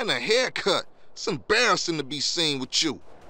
And a haircut. It's embarrassing to be seen with you.